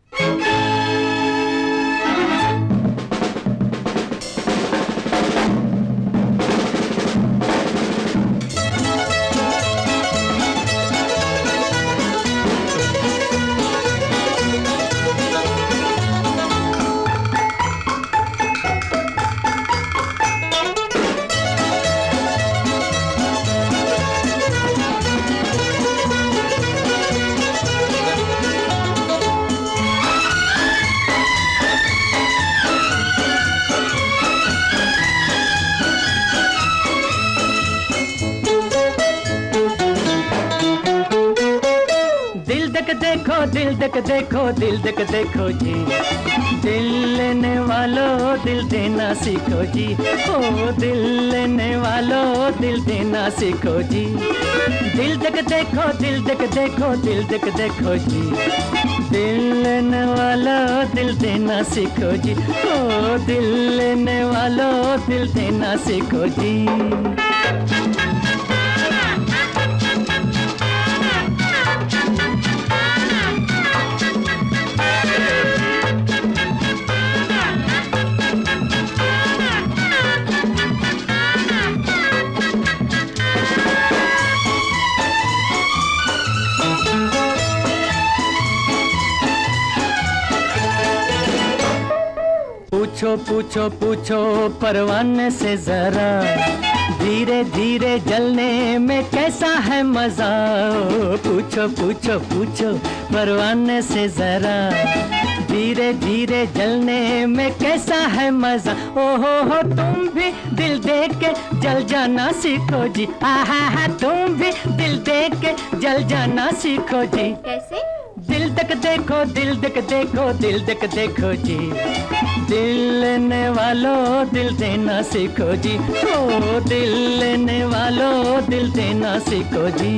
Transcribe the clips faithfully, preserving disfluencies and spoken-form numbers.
देख देखो दिल देख देखो दिल देख देखो जी, दिल लेने वालों दिल देना सीखो जी। ओ दिल लेने वालों दिल देना सीखो जी। दिल देख देखो दिल देख देखो दिल देख देखो जी, दिल लेने वालों दिल देना सीखो जी। ओ दिल लेने वालों दिल देना सीखो जी। पूछो पूछो पूछो परवाने से जरा, धीरे धीरे जलने में कैसा है मजा। पूछो पूछो पूछो परवाने से जरा, धीरे धीरे जलने में कैसा है मजा। ओ हो हो तुम भी दिल दे के जल जाना सीखो जी। आहा हा तुम भी दिल दे के जल जाना सीखो जी। कैसे? दिल तक देखो दिल तक देखो दिल तक देखो जी, दिल लेने वालों दिल देना सीखो जी। ओ दिल लेने वालों दिल देना सीखो जी।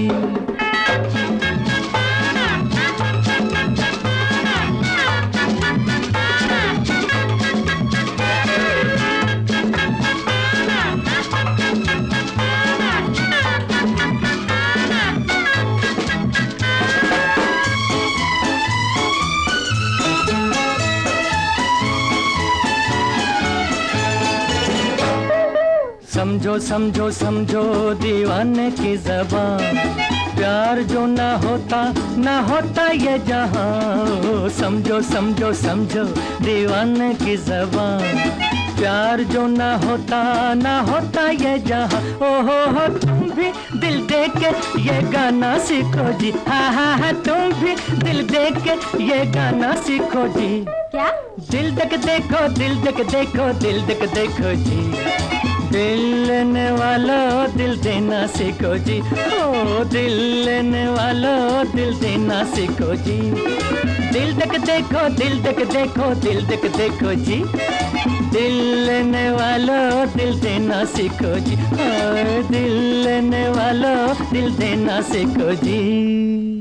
समझो समझो समझो दीवाने की ज़बान, प्यार जो ना होता ना होता ये जहां। समझो समझो समझो दीवाने की ज़बान, प्यार जो ना होता ना होता ये जहां। ओ हो हो तुम भी दिल दे के ये गाना सीखो जी। हा हा हा तुम भी दिल दे के ये गाना सीखो जी। क्या? दिल तक देखो दिल तक देखो दिल तक देखो जी, दिल लेने वालों दिल देना सीखो जी। ओ दिल लेने वालों दिल देना सीखो जी। दिल तक देखो दिल तक देखो दिल तक देखो जी, दिल लेने वालों दिल देना सीखो जी। ओ दिल लेने वालों दिल देना सीखो जी।